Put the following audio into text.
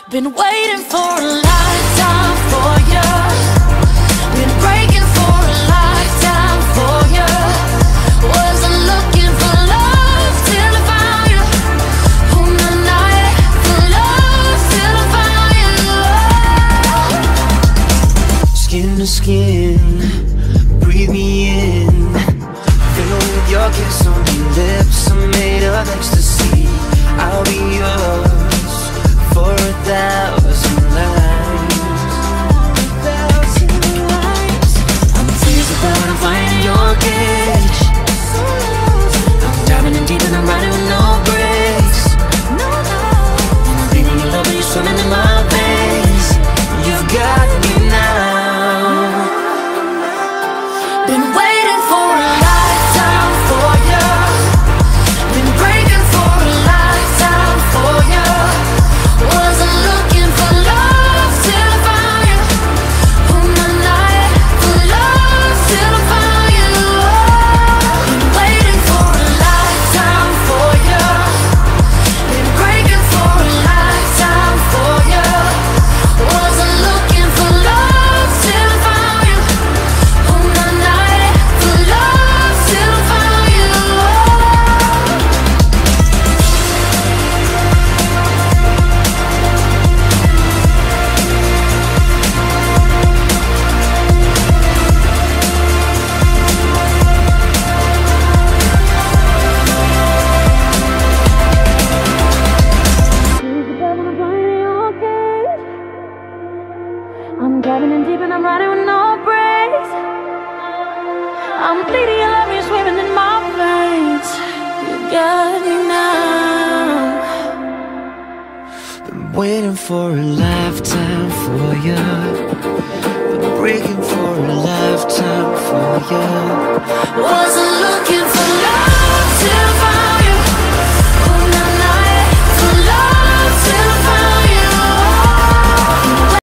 Been waiting for a lifetime for you. Been breaking for a lifetime for you. Wasn't looking for love till I found you. On the night for love till I found you. Skin to skin, breathe me in. Fill with your kiss on your lips. I'm made of ecstasy. I'll be yours for 1,000 lives. I'm teased about I'm finding your cage. I'm diving in deep and I'm riding with no brakes. And I'm breathing your love and you're swimming in my veins. You've got me now. Been waiting for a lifetime for you. Been breaking for a lifetime for you. Wasn't looking for love till I found you. On the night for love till I found you. Been waiting for a lifetime for you. Been breaking for a lifetime for you. Wasn't looking for love till I found you. On the night for love till I found you. I'm diving in deep and I'm riding with no brakes. I'm bleeding your love, you're swimming in my veins. You got me now. Been waiting for a lifetime for you. Been breaking for a lifetime for you. Wasn't looking for